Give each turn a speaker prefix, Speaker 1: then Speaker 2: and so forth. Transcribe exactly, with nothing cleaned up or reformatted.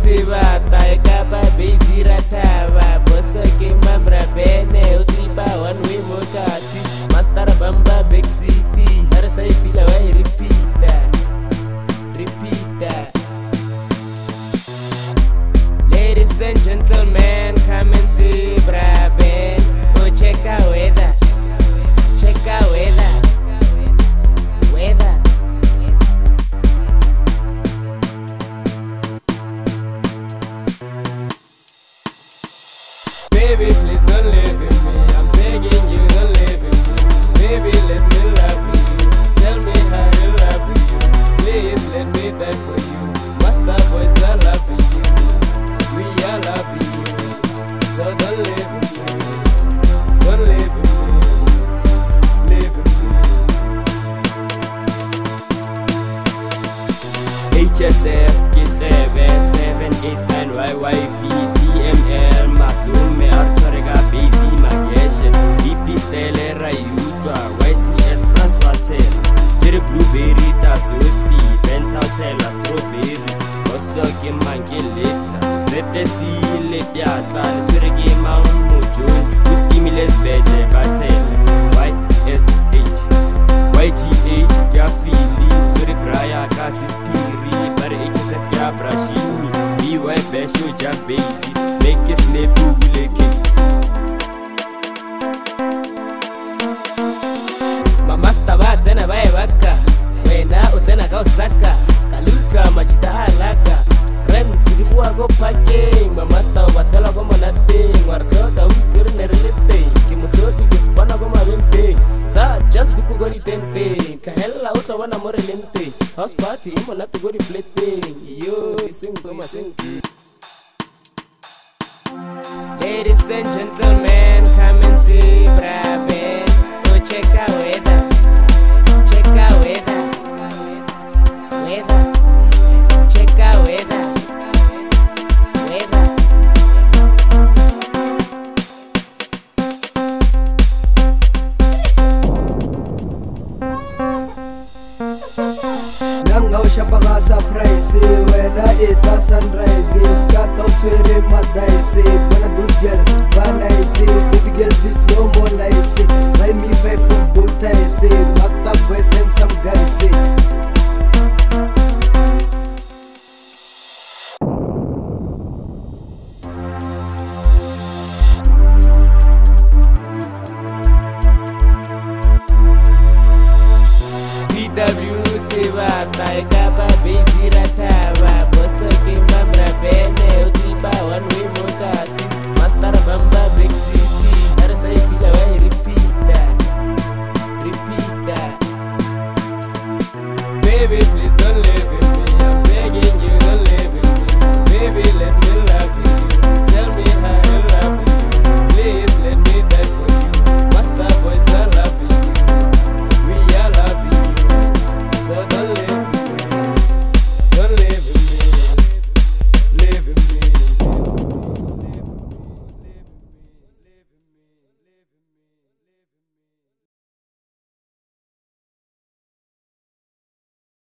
Speaker 1: sebata e kapa base ratava bosa ke mambra bene utripa one way motasi master bamba big city har sai fila wai repeat repeat. Ladies and gentlemen, come and see Braven. Oh, check out weather, check out weather, weather. Baby, please don't leave me. I'm begging you, don't leave me. Baby, let me love you. Tell me how you love you. Please let me die for you. Master boys are loving you. We are loving you. So don't leave me. Don't leave me. Leave me. H S F, Kids seven eight nine Y Y V T M L Madume Artorega Busy Mageshe D P Stele Rayutwa Y C S France Hotel Cherry Blueberry Tasosti Vent Hotel Strawberry Oso Kimange Leta Zete Sile Piata Turege Mount Mojon Uskimiles Bede Batel Y S H Y G H Jafili Suri Braya Kasi Spiri Bare H S F Jabrashimi B Y Besho Jabezi Make it snap ule case. Mama staba tena bae waka wena utena ka usaka kaluka machita halaka rent silikuwa go parking. Mama staba tela go nothing warkota utsir nerelete kimutoti kispana go mabente sa just kupugori tente kahella utawana morelente house party imo natugori flete yo isingo masenki. Ladies and gentlemen, come and see Braven. Oh, check out weather, check out weather, weather, check out weather, weather.
Speaker 2: Nanga ushapaka surprise, wena ita sunrise, skata uswere madaisi, bana those girls, bana isi, baby girl please no more lies, buy me five from both ties, master boys and some guys.
Speaker 1: P W sebata e kapa base ratava bosa ke mambra bene utripa one way motasi